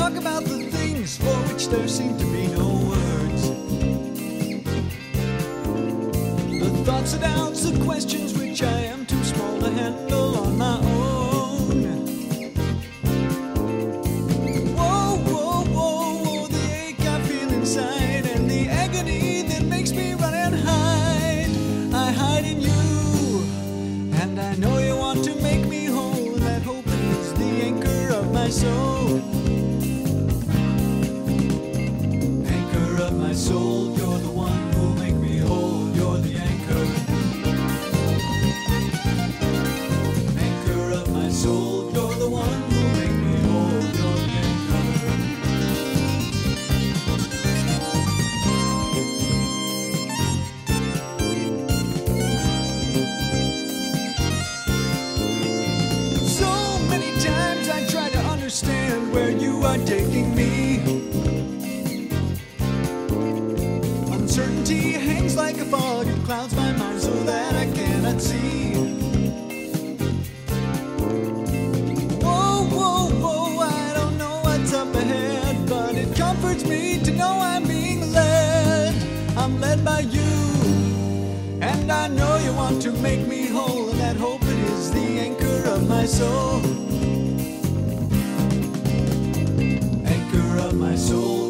talk about the things for which there seem to be no words. The thoughts and doubts, the questions which I am too small to handle on my own. Whoa, whoa, whoa, whoa, the ache I feel inside and the agony that makes me run and hide. I hide in you, and I know you want to make me whole. That hope is the anchor of my soul. Anchor of my soul, you're the one who'll make me whole. You're the anchor. Anchor of my soul, you're the one who'll make me whole. You're the anchor. So many times I try to understand where you are taking me. Uncertainty hangs like a fog and clouds my mind so that I cannot see. Whoa, whoa, whoa, I don't know what's up ahead, but it comforts me to know I'm being led. I'm led by you, and I know you want to make me whole, and that hope it is the anchor of my soul. Anchor of my soul.